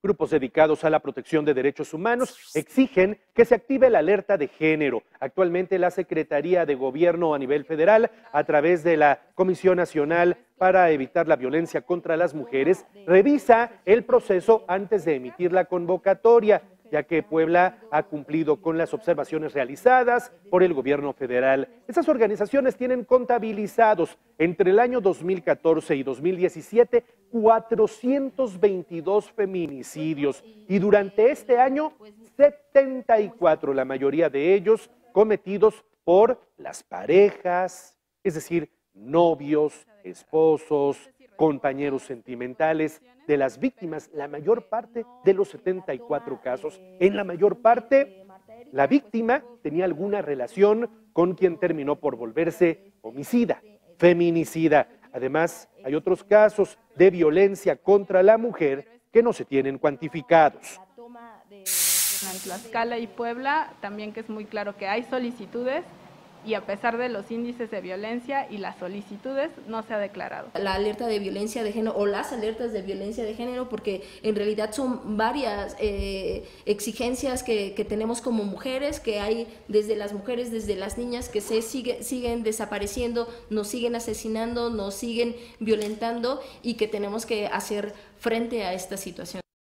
Grupos dedicados a la protección de derechos humanos exigen que se active la alerta de género. Actualmente la Secretaría de Gobierno a nivel federal, a través de la Comisión Nacional para Evitar la Violencia contra las Mujeres, revisa el proceso antes de emitir la convocatoria, ya que Puebla ha cumplido con las observaciones realizadas por el gobierno federal. Esas organizaciones tienen contabilizados entre el año 2014 y 2017 422 feminicidios y durante este año 74, la mayoría de ellos cometidos por las parejas, es decir, novios, esposos, compañeros sentimentales de las víctimas. La mayor parte de los 74 casos, en la mayor parte, la víctima tenía alguna relación con quien terminó por volverse homicida, feminicida. Además, hay otros casos de violencia contra la mujer que no se tienen cuantificados. En Tlaxcala y Puebla también, que es muy claro que hay solicitudes, y a pesar de los índices de violencia y las solicitudes, no se ha declarado. La alerta de violencia de género o las alertas de violencia de género, porque en realidad son varias exigencias que tenemos como mujeres, que hay desde las mujeres, desde las niñas que siguen desapareciendo, nos siguen asesinando, nos siguen violentando y que tenemos que hacer frente a esta situación.